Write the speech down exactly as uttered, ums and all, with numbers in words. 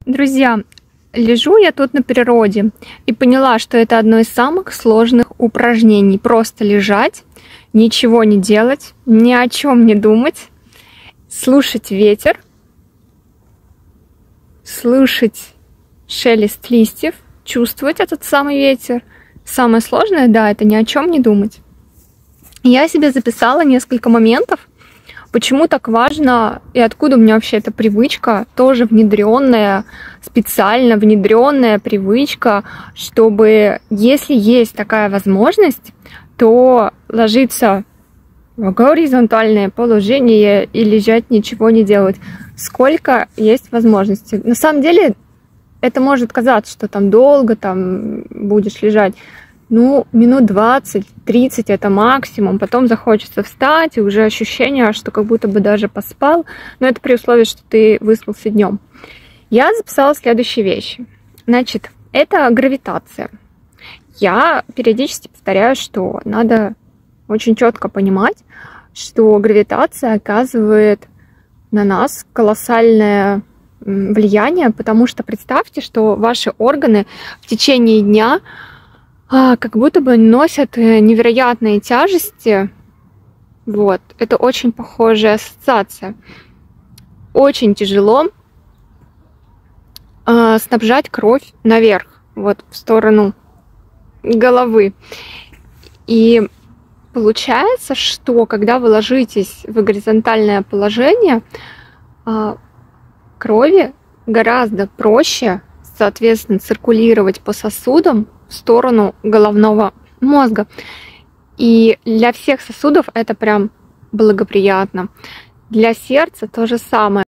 Друзья, лежу я тут на природе и поняла, что это одно из самых сложных упражнений. Просто лежать, ничего не делать, ни о чем не думать, слушать ветер, слышать шелест листьев, чувствовать этот самый ветер. Самое сложное, да, это ни о чем не думать. Я себе записала несколько моментов, почему так важно и откуда у меня вообще эта привычка, тоже внедренная, специально внедренная привычка, чтобы, если есть такая возможность, то ложиться в горизонтальное положение и лежать, ничего не делать. Сколько есть возможностей. На самом деле, это может казаться, что там долго там будешь лежать. Ну, минут двадцать-тридцать это максимум. Потом захочется встать, и уже ощущение, что как будто бы даже поспал. Но это при условии, что ты выспался днем. Я записала следующие вещи. Значит, это гравитация. Я периодически повторяю, что надо очень четко понимать, что гравитация оказывает на нас колоссальное влияние, потому что представьте, что ваши органы в течение дня а, как будто бы носят невероятные тяжести. Вот. Это очень похожая ассоциация. Очень тяжело а, снабжать кровь наверх, вот в сторону головы. И получается, что когда вы ложитесь в горизонтальное положение, а, крови гораздо проще, соответственно, циркулировать по сосудам в сторону головного мозга. И для всех сосудов это прям благоприятно. Для сердца то же самое.